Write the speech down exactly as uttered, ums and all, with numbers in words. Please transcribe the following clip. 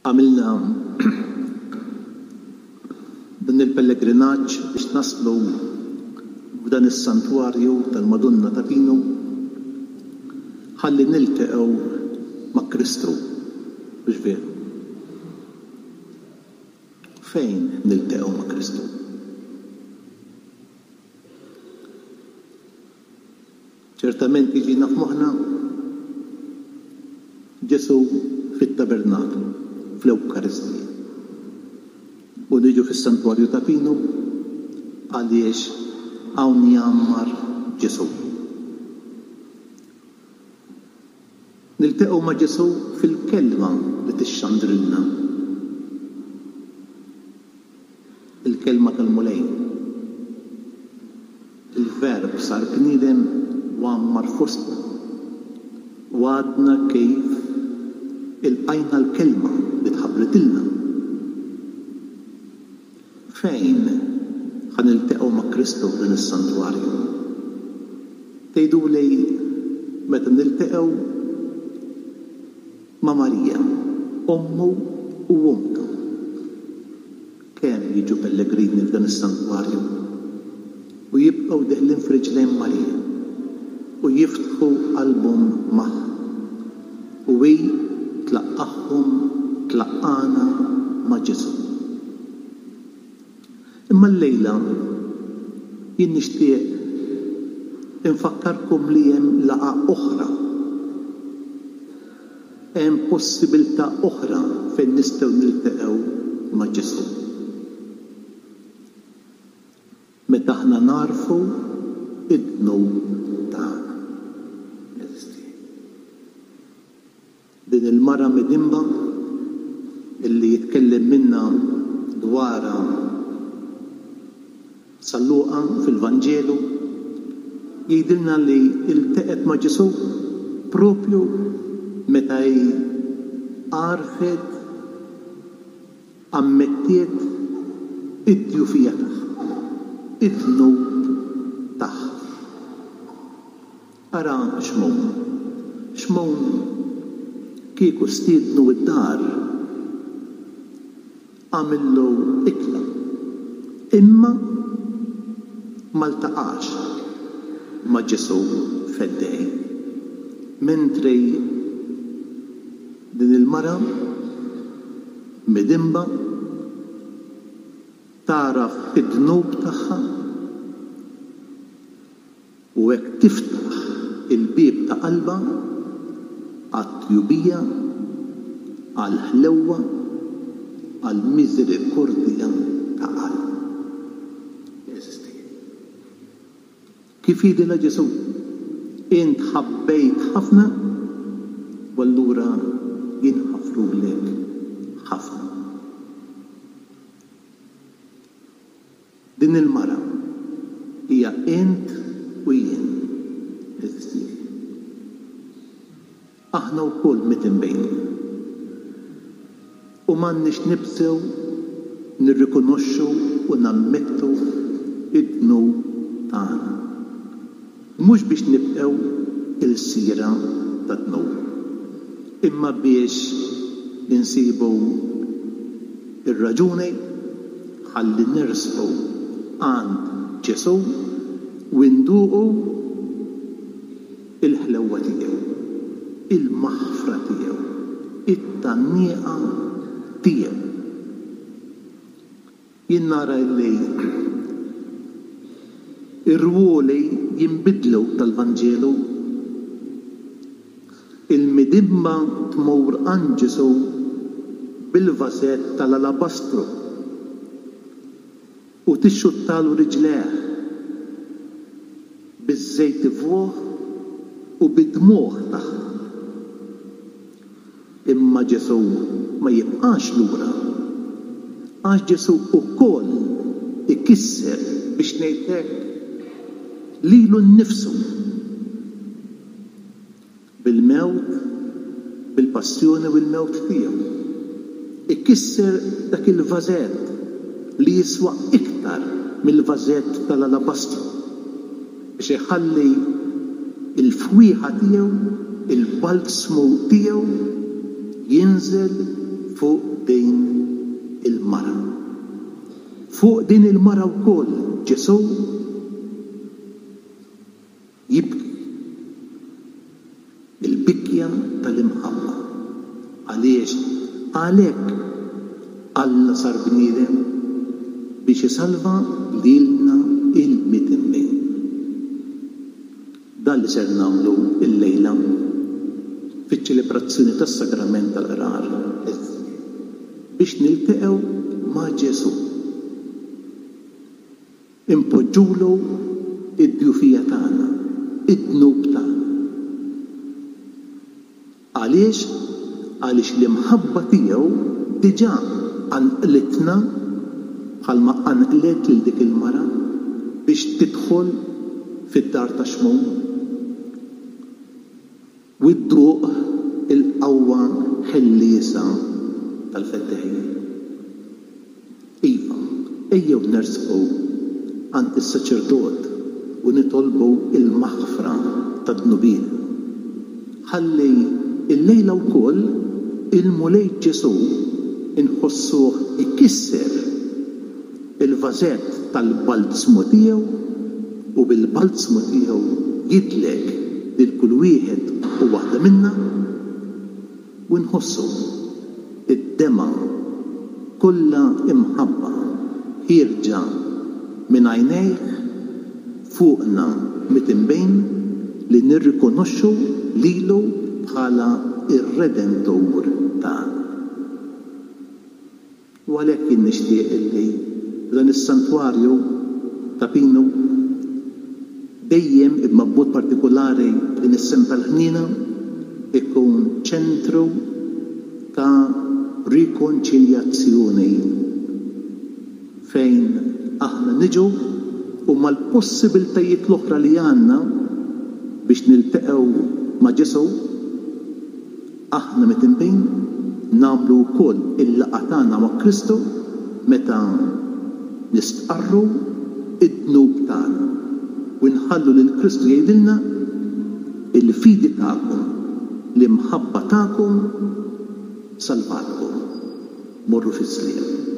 għamilna dan il-pellegrinaġġ biex naslu f'dan is-santwarju tal-Madonna ta' Pino ħalli niltaqgħu ma' Kristru. Mhux veru? Fejn niltaqgħu ma' Kristru? ċertament jiġina f'moħħna Ġesu fit-tabernaklu, fl-Ewkaristija. U niġu fis-santwarju ta' Pino għaliex hawn jammar Ġesu. Niltaqgħu ma' Ġesu fil-kelma li tixxandrilna. Il-kelma tal-mulejn. Il-verb sar bniedem u għammar fostna. U għadna kif il-qajna l-kelma li tħabbretilna. Fejn ħan niltaqgħu ma' Kristu din is-santwarju? Tgħiduli meta niltaqgħu ma' Marija, ommu u omka. Kemm jiġu pellegrini f'dan is-santwarju u jibqgħu deħlin f'riġlejn Marija u jiftħu qalbhom magħha u hi tlaqqahom tlaqqana ma' Ġesu. Imma llejla jien nixtieq infakkarkom li hemm laqgħa oħra, hemm possibilità oħra fejn nistgħu niltaqgħu ma' Ġesu. Meta aħna narfu id-dnu tagħna. Din il-mara midimba illi jitkellem minna dwarha Salluqa fil-Vanġelu jgħidilna li iltaqet ma' Ġesu propju meta hi għarfet ammettiet id-djufija tagħha, id-dnub tagħha. Ara x'mon, x'mon kieku stiednu id-dar għamillu ikla, imma ma ltaqax ma' Ġesu f'Eddej. Mentri din il-mara midimba taraf id-dnub tagħha u hekk tiftaħ il-bieb ta' qalba għat-tjubija, għal-ħlewwa, għal-miżerikordja ta' qalb. Kif jgħidilha Ġesu? Int ħabbejt ħafna u allura jien ħafrulek ħafna. Din il-mara hija int u jien. Aħna wkoll mitinbejn. U m'għandniex nibsew nirrikonoxxu u nammettu id-dnu tagħna. Mhux biex nibqgħu il-sira ta' dnu, imma biex insibu ir-raġuni ħalli nirsqu għand Ġesu u nduqu il-ħlewwa tiegħu, il-maħfra tiegħu, it-tannieqa tiegħu. Jien nara li ir-ruoli jinbidlu tal-Vanġelu, il-midimma tmur għand Ġesu bil-vażett tal-alabastru u tixxuttalu riġleħ biż-żejt fwuħ u bid-dmuħ tagħha. Imma Ġesu ma jibqax lura, għax Ġesu ukoll ikisser biex ngħidlek lilu nnifsu bil-mewt, bil-passjoni u l-mewt tiegħu. Ikisser dak il-vażett li jiswa iktar mill-vażett tal-alabastru biex iħalli il-fwieħa tiegħu, il-balsmu tiegħu jinżel fuq fuq din il-mara wkoll Ġesu jibki il-bikja tal-imħabba. Għaliex għalhekk Alla sar bniedem biex isalva lilna il-mitimmin. Dan li ser nagħmlu il-lejla fiċ-ċelebrazzjoni tas-sagrament tal-qrar biex niltaqgħu ma' Ġesu. Impoġġulu id-djufija tagħna, id-dnub tagħna. Għaliex? Għaliex l-imħabba tiegħu diġà anqlitna bħalma anqlet lil dik il-mara biex tidħol fid-dar ta' Xmon u dduq il-qawwa ħelliesa tal-fetteħin. Iva, ejjew nersqu għand is-saċerdot u nitolbu il-maħfra tad-dnubiel. Ħalli il-lejla wkoll il-mulej Ġesu inħossuh ikisser il-vażett tal-balzmu tiegħu u bil-balzmu tiegħu jidlek lil kull wieħed u waħda minna u nħossu id-dema kollha imħabba ħirġa minn għajnejh fuqna mitinbejn li nirrikonoxxu lilu bħala ir-Redentur tagħna. U għalhekk jien nixtieq illi dan is-santwarju ta' Pinu dejjem b'mod partikolari din is-sena tal-ħnina ikun ċentru ta' rikonċiljazzjoni fejn aħna niġu u mal-possibiltajiet l-oħra li għandna biex niltaqgħu ma' Ġesu aħna mitinbejn nagħmlu wkoll il-laqgħa tagħna ma' Kristu meta nistqarru id-dnub tagħna u nħallu lil Kristu jgħidilna il-fidi tagħkom l-imħabba tagħkom salvatkom. Morru fis-sliem.